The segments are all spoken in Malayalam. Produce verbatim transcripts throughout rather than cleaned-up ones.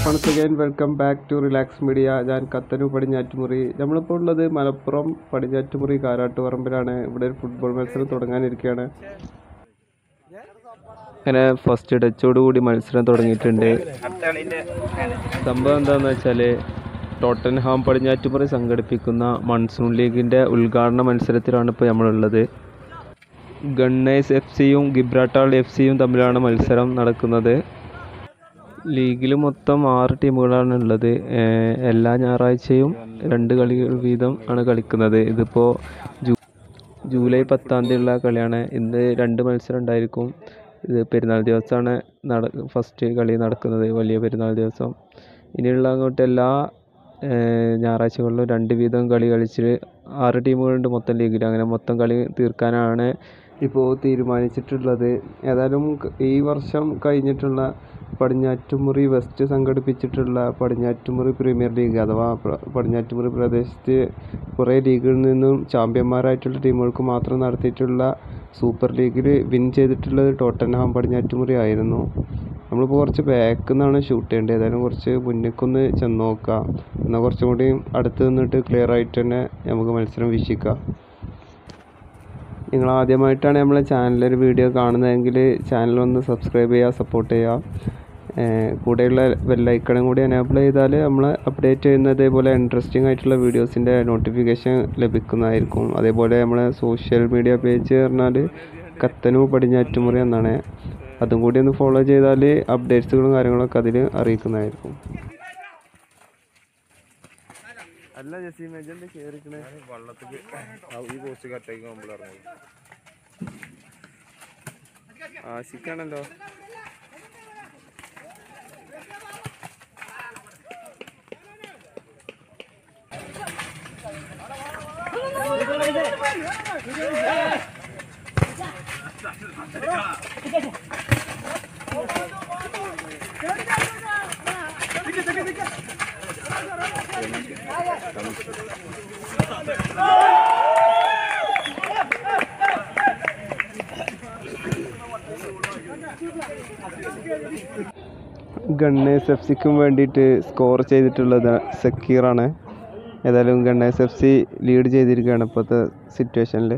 Once again welcome back to relax media. ഞാൻ കത്തനു പടിഞ്ഞാറ്റുമുറി. നമ്മളിപ്പോൾ ഉള്ളത് മലപ്പുറം പടിഞ്ഞാറ്റുമുറി കാരാട്ടുപറമ്പിലാണ്. ഇവിടെ ഒരു ഫുട്ബോൾ മത്സരം തുടങ്ങാനിരിക്കുകയാണ്. അങ്ങനെ ഫസ്റ്റ് ടച്ചോടുകൂടി മത്സരം തുടങ്ങിയിട്ടുണ്ട്. സംഭവം എന്താണെന്ന് വെച്ചാൽ ടോട്ടൻഹാം പടിഞ്ഞാറ്റുമുറി സംഘടിപ്പിക്കുന്ന മൺസൂൺ ലീഗിൻ്റെ ഉദ്ഘാടന മത്സരത്തിലാണ് ഇപ്പോൾ നമ്മളുള്ളത്. ഗണ്ണേഴ്സ് എഫ് സിയും ഗിബ്രാൾട്ടർ എഫ് സിയും തമ്മിലാണ് മത്സരം നടക്കുന്നത്. ലീഗിൽ മൊത്തം ആറ് ടീമുകളാണ് ഉള്ളത്. എല്ലാ ഞായറാഴ്ചയും രണ്ട് കളികൾ വീതം ആണ് കളിക്കുന്നത്. ഇതിപ്പോൾ ജൂ ജൂലൈ പത്താം തീയതിയുള്ള കളിയാണ്. ഇന്ന് രണ്ട് മത്സരം ഉണ്ടായിരിക്കും. ഇത് പെരുന്നാൾ ദിവസമാണ് നട ഫസ്റ്റ് കളി നടക്കുന്നത്, വലിയ പെരുന്നാൾ ദിവസം. ഇനിയുള്ള അങ്ങോട്ട് എല്ലാ ഞായറാഴ്ചകളിലും രണ്ട് വീതം കളി കളിച്ച് ആറ് ടീമുകളുണ്ട് മൊത്തം ലീഗിൽ. അങ്ങനെ മൊത്തം കളി തീർക്കാനാണ് ഇപ്പോൾ തീരുമാനിച്ചിട്ടുള്ളത്. ഏതായാലും ഈ വർഷം കഴിഞ്ഞിട്ടുള്ള പടിഞ്ഞാറ്റുമുറി വെസ്റ്റ് സംഘടിപ്പിച്ചിട്ടുള്ള പടിഞ്ഞാറ്റുമുറി പ്രീമിയർ ലീഗ് അഥവാ പടിഞ്ഞാറ്റുമുറി പ്രദേശത്ത് കുറേ ലീഗിൽ നിന്നും ചാമ്പ്യന്മാരായിട്ടുള്ള ടീമുകൾക്ക് മാത്രം നടത്തിയിട്ടുള്ള സൂപ്പർ ലീഗിൽ വിൻ ചെയ്തിട്ടുള്ളത് ടോട്ടൻഹാം പടിഞ്ഞാറ്റുമുറി ആയിരുന്നു. നമ്മളിപ്പോൾ കുറച്ച് ബാക്കിൽ നിന്നാണ് ഷൂട്ട് ചെയ്യേണ്ടത്. ഏതായാലും കുറച്ച് മുന്നിലേക്കൊന്ന് ചെന്ന് നോക്കാം. എന്നാൽ കുറച്ചും കൂടി അടുത്ത് നിന്നിട്ട് ക്ലിയർ ആയിട്ട് തന്നെ നമുക്ക് മത്സരം വീക്ഷിക്കാം. നിങ്ങൾ ആദ്യമായിട്ടാണ് നമ്മളെ ചാനലൊരു വീഡിയോ കാണുന്നതെങ്കിൽ ചാനലൊന്ന് സബ്സ്ക്രൈബ് ചെയ്യുക, സപ്പോർട്ട് ചെയ്യുക. കൂടെയുള്ള ബെല്ലൈക്കണും കൂടി എനേബിൾ ചെയ്താൽ നമ്മൾ അപ്ഡേറ്റ് ചെയ്യുന്ന ഇതേപോലെ ഇൻട്രസ്റ്റിംഗ് ആയിട്ടുള്ള വീഡിയോസിൻ്റെ നോട്ടിഫിക്കേഷൻ ലഭിക്കുന്നതായിരിക്കും. അതേപോലെ നമ്മളെ സോഷ്യൽ മീഡിയ പേജ് പറഞ്ഞാൽ കത്തനു പടിഞ്ഞാറ്റുമുറി എന്നാണ്. അതും കൂടി ഒന്ന് ഫോളോ ചെയ്താൽ അപ്ഡേറ്റ്സുകളും കാര്യങ്ങളൊക്കെ അതിൽ അറിയിക്കുന്നതായിരിക്കും. അല്ല ജസീം ഏജന്റ് കേറിക്കണേ വള്ളത്തിക്ക് ഈ പോസ്റ്റ് കട്ടേക്ക് നമ്മൾ ഇറങ്ങി ആശിക്കാണല്ലോ. ഗണ്ണേഴ്സ് എഫ് സിക്കും വേണ്ടിയിട്ട് സ്കോർ ചെയ്തിട്ടുള്ളത് സക്കീറാണ്. ഏതായാലും ഗണ്ണേഴ്സ് എഫ് സി ലീഡ് ചെയ്തിരിക്കുകയാണ് ഇപ്പോഴത്തെ സിറ്റുവേഷനിൽ.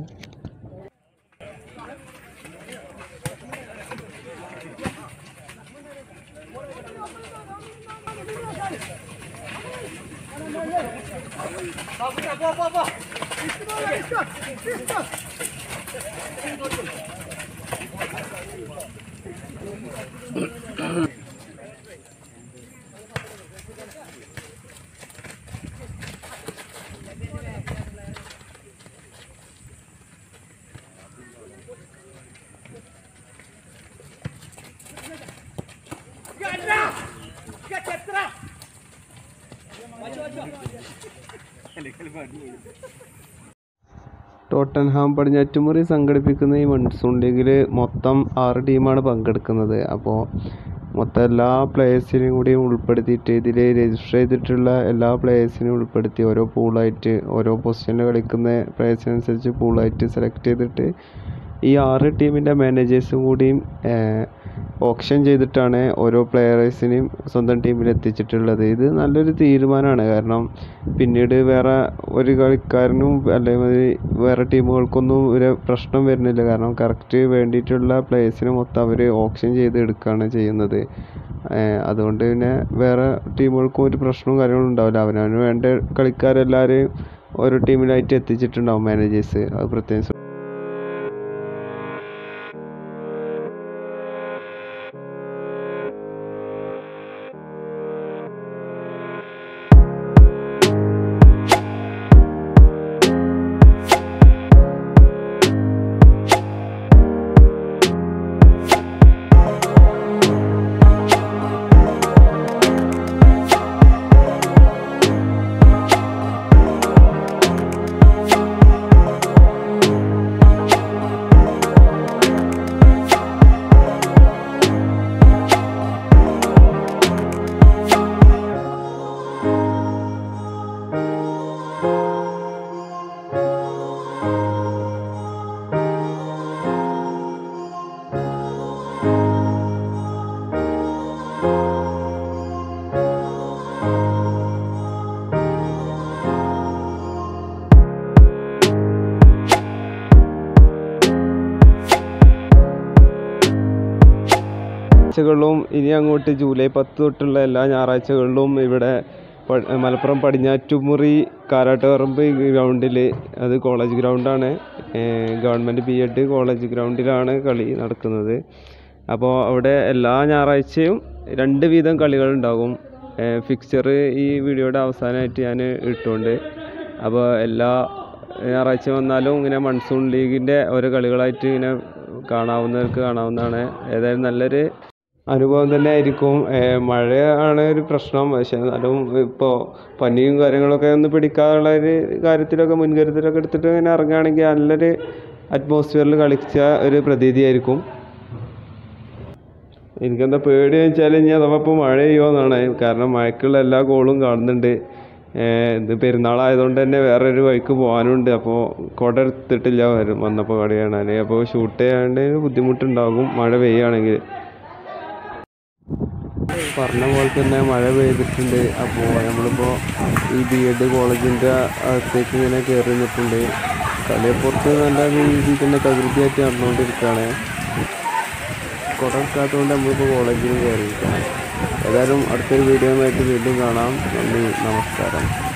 ടോട്ടൻഹാം പടിഞ്ഞാറ്റുമുറി സംഘടിപ്പിക്കുന്ന ഈ മൺസൂൺ ലീഗിൽ മൊത്തം ആറ് ടീമാണ് പങ്കെടുക്കുന്നത്. അപ്പോൾ മൊത്തം എല്ലാ പ്ലേയേഴ്സിനെയും കൂടി ഉൾപ്പെടുത്തിയിട്ട് ഇതിൽ രജിസ്റ്റർ ചെയ്തിട്ടുള്ള എല്ലാ പ്ലേയേഴ്സിനെയും ഉൾപ്പെടുത്തി ഓരോ പൂളായിട്ട് ഓരോ പൊസിഷനിൽ കളിക്കുന്ന പ്ലേയേഴ്സിനനുസരിച്ച് പൂളായിട്ട് സെലക്ട് ചെയ്തിട്ട് ഈ ആറ് ടീമിൻ്റെ മാനേജേഴ്സും കൂടിയും ഓപ്ഷൻ ചെയ്തിട്ടാണ് ഓരോ പ്ലെയേഴ്സിനെയും സ്വന്തം ടീമിൽ എത്തിച്ചിട്ടുള്ളത്. ഇത് നല്ലൊരു തീരുമാനമാണ്. കാരണം പിന്നീട് വേറെ ഒരു കളിക്കാരനും അല്ലെങ്കിൽ വേറെ ടീമുകൾക്കൊന്നും ഒരു പ്രശ്നം വരുന്നില്ല. കാരണം കറക്റ്റ് വേണ്ടിയിട്ടുള്ള പ്ലേയേഴ്സിനെ മൊത്തം അവർ ഓപ്ഷൻ ചെയ്ത് എടുക്കുകയാണ് ചെയ്യുന്നത്. അതുകൊണ്ട് പിന്നെ വേറെ ടീമുകൾക്കും ഒരു പ്രശ്നവും കാര്യങ്ങളും ഉണ്ടാവില്ല. അവനവന് വേണ്ട കളിക്കാരെല്ലാവരെയും ഓരോ ടീമിലായിട്ട് എത്തിച്ചിട്ടുണ്ടാവും മാനേജേഴ്സ്. അത് പ്രത്യേകം ഞായറാഴ്ചകളിലും ഇനി അങ്ങോട്ട് ജൂലൈ പത്ത് തൊട്ടുള്ള എല്ലാ ഞായറാഴ്ചകളിലും ഇവിടെ മലപ്പുറം പടിഞ്ഞാറ്റുമുറി കാരാട്ടുപറമ്പ് ഗ്രൗണ്ടിൽ, അത് കോളേജ് ഗ്രൗണ്ടാണ്, ഗവൺമെൻറ് ബി എഡ് കോളേജ് ഗ്രൗണ്ടിലാണ് കളി നടക്കുന്നത്. അപ്പോൾ അവിടെ എല്ലാ ഞായറാഴ്ചയും രണ്ട് വീതം കളികളുണ്ടാകും. ഫിക്ചർ ഈ വീഡിയോയുടെ അവസാനമായിട്ട് ഞാൻ ഇട്ടുകൊണ്ട്, അപ്പോൾ എല്ലാ ഞായറാഴ്ച വന്നാലും ഇങ്ങനെ മൺസൂൺ ലീഗിൻ്റെ ഓരോ കളികളായിട്ട് ഇങ്ങനെ കാണാവുന്നവർക്ക് കാണാവുന്നതാണ്. ഏതായാലും നല്ലൊരു അനുഭവം തന്നെ ആയിരിക്കും. മഴയാണ് ഒരു പ്രശ്നം, പക്ഷേ എന്നാലും ഇപ്പോൾ പനിയും കാര്യങ്ങളൊക്കെ ഒന്ന് പിടിക്കാനുള്ള ഒരു കാര്യത്തിലൊക്കെ മുൻകരുതലൊക്കെ എടുത്തിട്ട് ഇങ്ങനെ ഇറങ്ങുകയാണെങ്കിൽ നല്ലൊരു അറ്റ്മോസ്ഫിയറിൽ കളിച്ച ഒരു പ്രതീതിയായിരിക്കും. എനിക്കെന്താ പേടിയെന്ന് വെച്ചാൽ ഇനി അഥവാ ഇപ്പോൾ മഴ പെയ്യുമെന്നാണ്. കാരണം മഴക്കുള്ള എല്ലാ ഗോളും കാണുന്നുണ്ട്. ഇത് പെരുന്നാളായതുകൊണ്ട് തന്നെ വേറൊരു വഴിക്ക് പോകാനുണ്ട്. അപ്പോൾ കുട എടുത്തിട്ടില്ല വരും വന്നപ്പോൾ കളി കാണാൻ. അപ്പോൾ ഷൂട്ട് ചെയ്യാണ്ട് ബുദ്ധിമുട്ടുണ്ടാകും മഴ പെയ്യുകയാണെങ്കിൽ. പറഞ്ഞ പോലെ തന്നെ മഴ പെയ്തിട്ടുണ്ട്. അപ്പോൾ നമ്മളിപ്പോൾ ഈ ബി എഡ് കോളേജിൻ്റെ അകത്തേക്ക് ഇങ്ങനെ കയറി നിന്നിട്ടുണ്ട്. കളിയപ്പുറത്ത് നല്ല രീതിയിൽ തന്നെ തകൃതിയായിട്ട് നടന്നുകൊണ്ടിരിക്കുകയാണ്. കുട എടുക്കാത്തതുകൊണ്ട് നമ്മളിപ്പോൾ കോളേജിൽ കയറിയിരിക്കുകയാണ്. ഏതായാലും അടുത്തൊരു വീഡിയോ ആയിട്ട് വീണ്ടും കാണാം. നന്ദി, നമസ്കാരം.